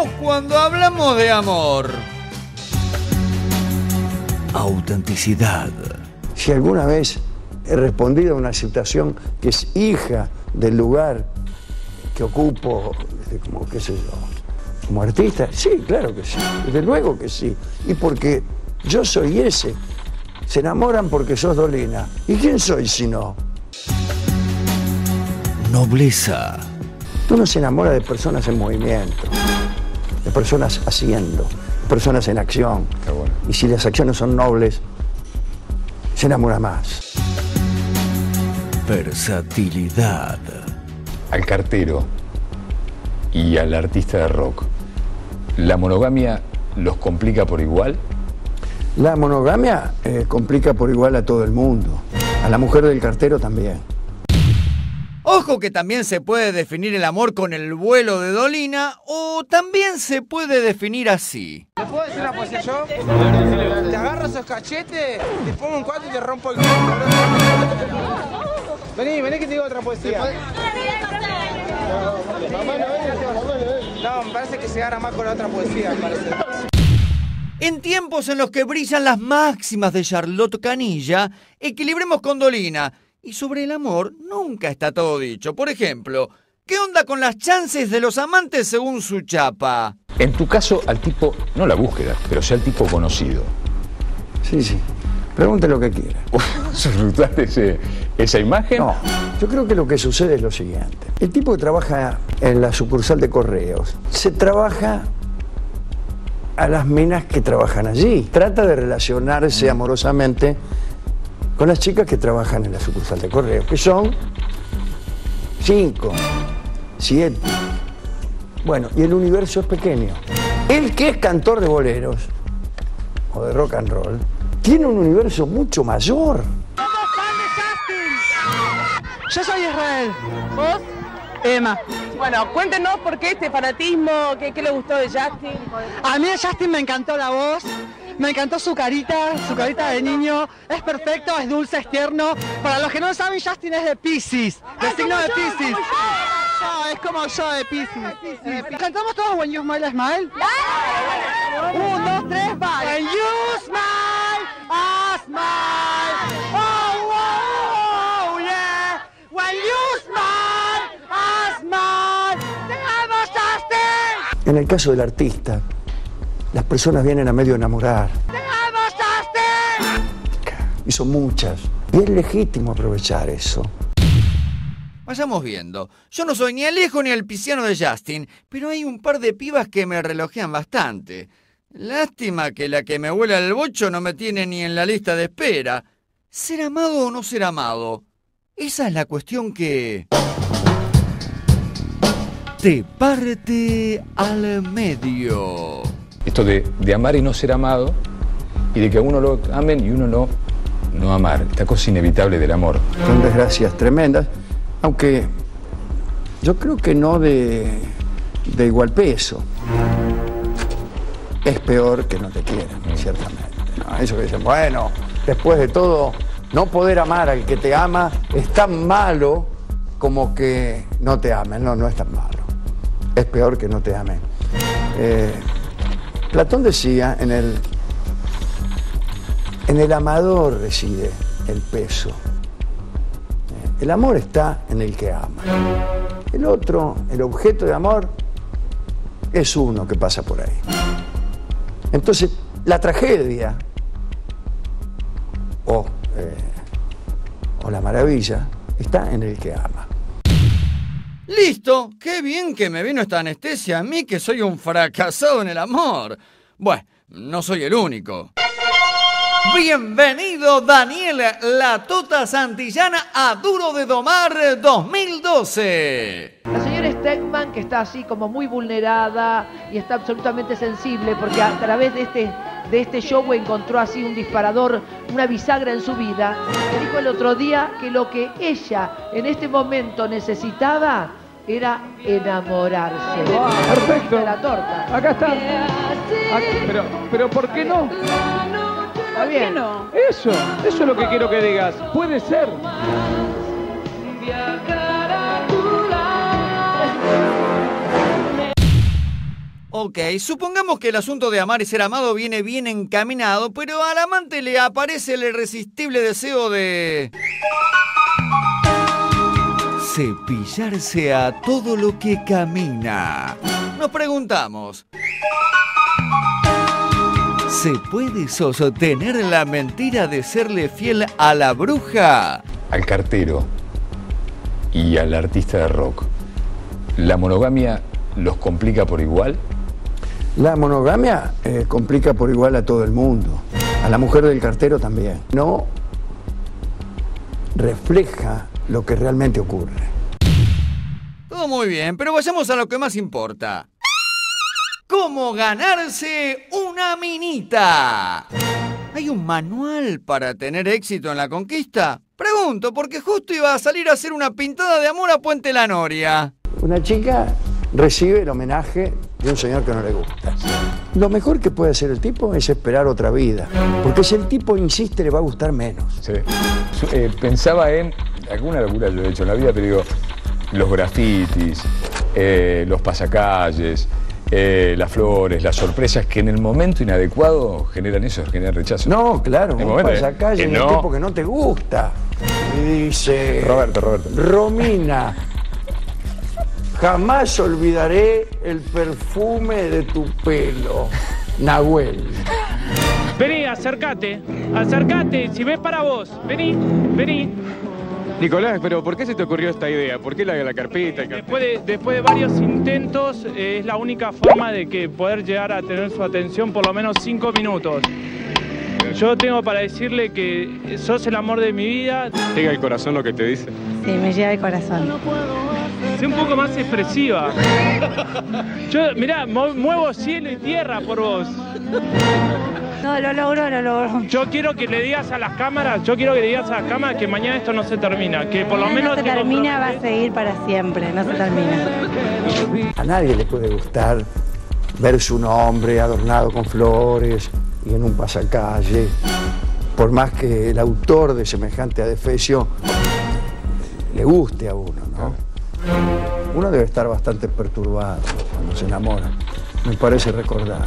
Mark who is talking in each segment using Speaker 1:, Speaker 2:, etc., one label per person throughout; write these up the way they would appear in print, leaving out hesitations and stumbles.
Speaker 1: decimos cuando hablamos de amor? Autenticidad.
Speaker 2: Si alguna vez he respondido a una situación que es hija del lugar que ocupo, como qué sé yo, como artista, sí, claro que sí, desde luego que sí. Y porque yo soy ese. Se enamoran porque sos Dolina. ¿Y quién soy si no?
Speaker 1: Nobleza.
Speaker 2: Uno se enamora de personas en movimiento, de personas haciendo, de personas en acción.
Speaker 3: Bueno.
Speaker 2: Y si las acciones son nobles, se enamora más.
Speaker 1: Versatilidad.
Speaker 3: Al cartero y al artista de rock, ¿la monogamia los complica por igual?
Speaker 2: La monogamia complica por igual a todo el mundo. A la mujer del cartero también.
Speaker 1: Ojo que también se puede definir el amor con el vuelo de Dolina o también se puede definir así.
Speaker 4: ¿Te puedo decir una poesía yo? Te agarro esos cachetes, te pongo un cuadro y te rompo el culo. Vení que te digo otra poesía. No, me parece que se agarra más con la otra poesía, me parece.
Speaker 1: En tiempos en los que brillan las máximas de Charlotte Canilla, equilibremos con Dolina. Y sobre el amor nunca está todo dicho. Por ejemplo, ¿qué onda con las chances de los amantes según su chapa?
Speaker 3: En tu caso, al tipo, no la búsqueda, pero sea el tipo conocido.
Speaker 2: Sí. Pregunte lo que quiera.
Speaker 3: ¿Disfrutaste esa imagen?
Speaker 2: No, yo creo que lo que sucede es lo siguiente. El tipo que trabaja en la sucursal de correos, se trabaja a las minas que trabajan allí. Trata de relacionarse amorosamente con las chicas que trabajan en la sucursal de correos, que son 5, 7. Bueno, y el universo es pequeño. El que es cantor de boleros o de rock and roll tiene un universo mucho mayor.
Speaker 5: ¡Somos fan de Justin! Yo soy Israel. ¿Vos? Emma.
Speaker 6: Bueno, cuéntenos por qué este fanatismo, qué le gustó de Justin.
Speaker 5: A mí de Justin me encantó la voz, me encantó su carita de niño. Es perfecto, es dulce, es tierno. Para los que no saben, Justin es de Piscis, del signo de Piscis. Es como yo de Piscis. ¿Cantamos todos When You Smile, Smile? 1, 2, 3, va. When you smile, I smile. Oh, oh, oh, yeah. When you smile, I smile. ¡Te amo, Justin!
Speaker 2: En el caso del artista, las personas vienen a medio enamorar.
Speaker 5: ¡Te amo, Justin!
Speaker 2: Y son muchas. Y es legítimo aprovechar eso.
Speaker 1: Vayamos viendo. Yo no soy ni Alejo ni el pisciano de Justin, pero hay un par de pibas que me relojean bastante. Lástima que la que me vuela el bocho no me tiene ni en la lista de espera. ¿Ser amado o no ser amado? Esa es la cuestión que te parte al medio.
Speaker 3: Esto de amar y no ser amado, y de que a uno lo amen y uno no amar. Esta cosa inevitable del amor.
Speaker 2: Son desgracias tremendas, aunque yo creo que no de igual peso. Es peor que no te quieran, ciertamente, ¿no? Eso que dicen, bueno, después de todo, no poder amar al que te ama es tan malo como que no te amen. No es tan malo. Es peor que no te amen. Platón decía, en el amador reside el peso. El amor está en el que ama. El otro, el objeto de amor, es uno que pasa por ahí. Entonces, la tragedia o la maravilla está en el que ama.
Speaker 1: ¡Listo! ¡Qué bien que me vino esta anestesia a mí que soy un fracasado en el amor! Bueno, no soy el único. Bienvenido Daniel La Tota Santillana a Duro de Domar 2012.
Speaker 7: La señora Stegman, que está así como muy vulnerada y está absolutamente sensible porque a través de este show encontró así un disparador, una bisagra en su vida. Me dijo el otro día que lo que ella en este momento necesitaba era enamorarse.
Speaker 8: Wow, perfecto.
Speaker 7: De la torta.
Speaker 8: Acá está. Pero ¿por qué no?
Speaker 7: Está bien.
Speaker 8: Eso es lo que quiero que digas. Puede ser.
Speaker 1: Ok, supongamos que el asunto de amar y ser amado viene bien encaminado, pero al amante le aparece el irresistible deseo de cepillarse a todo lo que camina. Nos preguntamos, ¿se puede sostener la mentira de serle fiel a la bruja?
Speaker 3: Al cartero y al artista de rock, ¿la monogamia los complica por igual?
Speaker 2: La monogamia complica por igual a todo el mundo, a la mujer del cartero también. No refleja lo que realmente ocurre.
Speaker 1: Todo muy bien, pero vayamos a lo que más importa. ¿Cómo ganarse una minita? ¿Hay un manual para tener éxito en la conquista? Pregunto, porque justo iba a salir a hacer una pintada de amor a Puente La Noria.
Speaker 2: Una chica recibe el homenaje de un señor que no le gusta. Lo mejor que puede hacer el tipo es esperar otra vida, porque si el tipo insiste le va a gustar menos.
Speaker 3: Sí. Pensaba en alguna locura yo he hecho en la vida, pero digo, los grafitis, los pasacalles, las flores, las sorpresas que en el momento inadecuado generan eso, generan rechazo.
Speaker 2: No, claro,
Speaker 3: En
Speaker 2: un
Speaker 3: momento,
Speaker 2: pasacalle en el tipo que no te gusta. Y dice...
Speaker 3: Roberto.
Speaker 2: Romina, jamás olvidaré el perfume de tu pelo. Nahuel.
Speaker 8: Vení, acércate, si ves para vos. Vení.
Speaker 9: Nicolás, pero ¿por qué se te ocurrió esta idea? ¿Por qué la carpeta?
Speaker 8: Después de varios intentos, es la única forma de que poder llegar a tener su atención por lo menos 5 minutos. Yo tengo para decirle que sos el amor de mi vida.
Speaker 9: ¿Llega el corazón lo que te dice?
Speaker 10: Sí, me llega el corazón.
Speaker 8: Sé un poco más expresiva. Yo, mirá, muevo cielo y tierra por vos.
Speaker 10: No, lo logro.
Speaker 8: Yo quiero que le digas a las cámaras, que mañana esto no se termina, que por lo menos...
Speaker 10: No se termina, va a seguir para siempre, no se termina.
Speaker 2: A nadie le puede gustar verse un hombre adornado con flores y en un pasacalle, por más que el autor de semejante adefesio le guste a uno, ¿no? Uno debe estar bastante perturbado cuando se enamora, me parece recordar.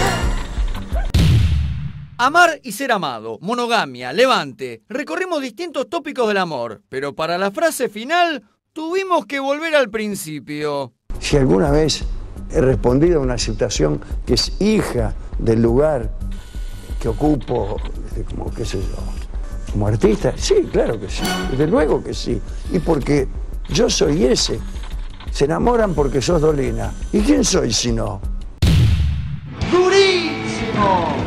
Speaker 1: Amar y ser amado, monogamia, levante. Recorrimos distintos tópicos del amor, pero para la frase final tuvimos que volver al principio.
Speaker 2: Si alguna vez he respondido a una situación que es hija del lugar que ocupo, como qué sé yo, como artista, sí, claro que sí, desde luego que sí. Y porque yo soy ese. Se enamoran porque sos Dolina. ¿Y quién soy si no?
Speaker 1: ¡Durísimo!